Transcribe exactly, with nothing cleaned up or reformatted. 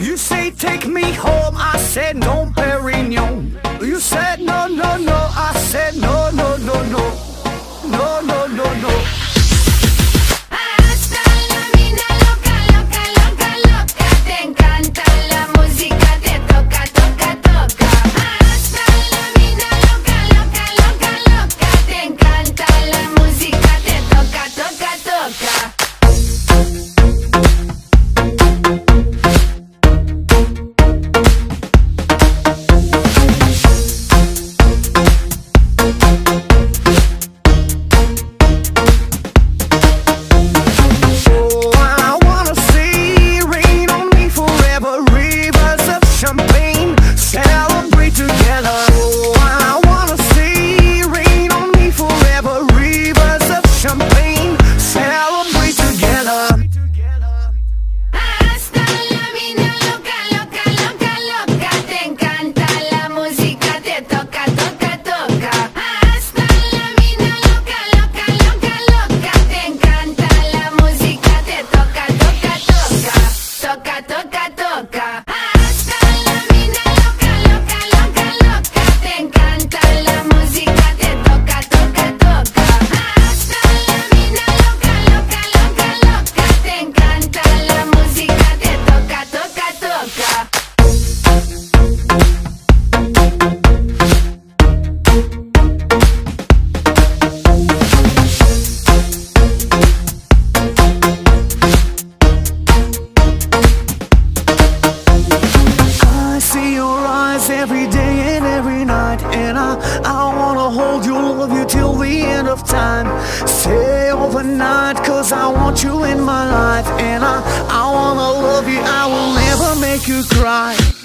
You say take me home, I said Dom Perignon. You said no, no, no, I said no, no, no, no. No, no, no, no. Hasta la vida, loca, loca, loca, loca. Te encanta la música, te toca, toca, toca. Hasta la vida, loca, loca, loca, loca. Te encanta la música, te toca, toca, toca. Toca, toca, toca. Hasta la vida, loca, loca, loca, loca. Te encanta la música, te toca, toca, toca. Hasta la vida, loca, loca, loca, loca. Te encanta la música, te toca, toca, toca. Every day and every night, and I, I wanna hold you, love you till the end of time. Stay overnight, cause I want you in my life, and I, I wanna love you, I will never make you cry.